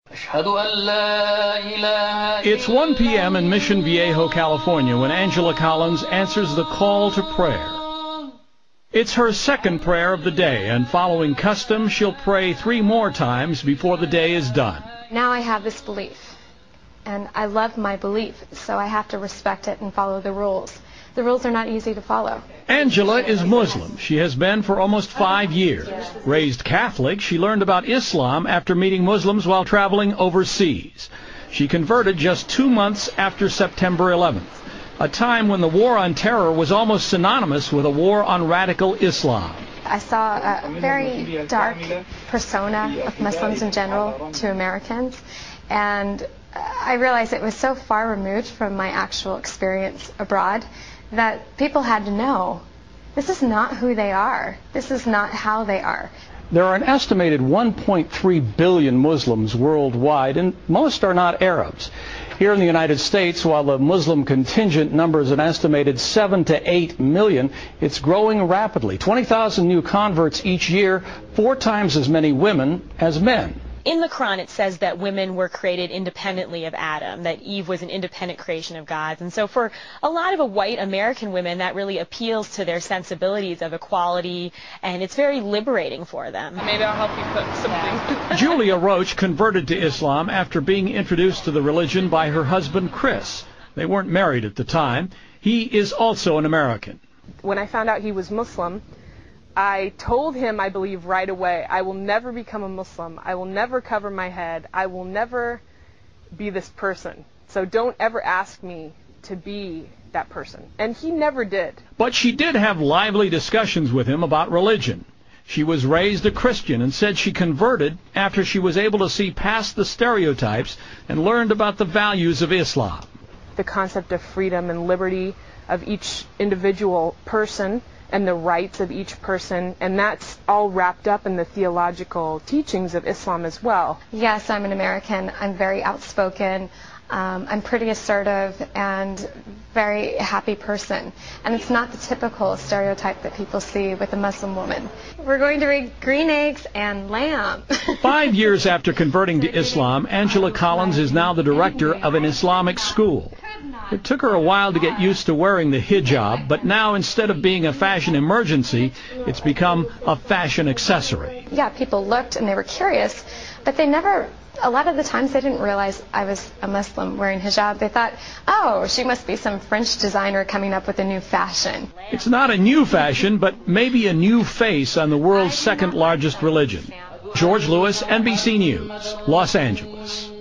It's 1 p.m. in Mission Viejo, California, when Angela Collins answers the call to prayer. It's her second prayer of the day, and following custom, she'll pray 3 more times before the day is done. Now I have this belief, and I love my belief, so I have to respect it and follow the rules. The rules are not easy to follow. Angela is Muslim. She has been for almost 5 years. Raised Catholic, she learned about Islam after meeting Muslims while traveling overseas. She converted just 2 months after September 11th, a time when the war on terror was almost synonymous with a war on radical Islam. I saw a very dark persona of Muslims in general to Americans, and I realized it was so far removed from my actual experience abroad that people had to know, this is not who they are. This is not how they are. There are an estimated 1.3 billion Muslims worldwide, and most are not Arabs. Here in the United States, while the Muslim contingent numbers an estimated 7 to 8 million, it's growing rapidly. 20,000 new converts each year, 4 times as many women as men. In the Quran, it says that women were created independently of Adam, that Eve was an independent creation of God's. And so for a lot of white American women, that really appeals to their sensibilities of equality, and it's very liberating for them. Maybe I'll help you cook something. Julia Roach converted to Islam after being introduced to the religion by her husband, Chris. They weren't married at the time. He is also an American. When I found out he was Muslim, I told him, I believe, right away, I will never become a Muslim. I will never cover my head. I will never be this person. So don't ever ask me to be that person. And he never did. But she did have lively discussions with him about religion. She was raised a Christian and said she converted after she was able to see past the stereotypes and learned about the values of Islam. The concept of freedom and liberty of each individual person and the rights of each person, and that's all wrapped up in the theological teachings of Islam as well. Yes, I'm an American. I'm very outspoken. I'm pretty assertive and very happy person. And it's not the typical stereotype that people see with a Muslim woman. We're going to read green eggs and lamb. 5 years after converting to Islam, Angela Collins is now the director of an Islamic school. It took her a while to get used to wearing the hijab, but now instead of being a fashion emergency, it's become a fashion accessory. Yeah, people looked and they were curious, but they never, a lot of the times they didn't realize I was a Muslim wearing hijab. They thought, oh, she must be some French designer coming up with a new fashion. It's not a new fashion, but maybe a new face on the world's second largest religion. George Lewis, NBC News, Los Angeles.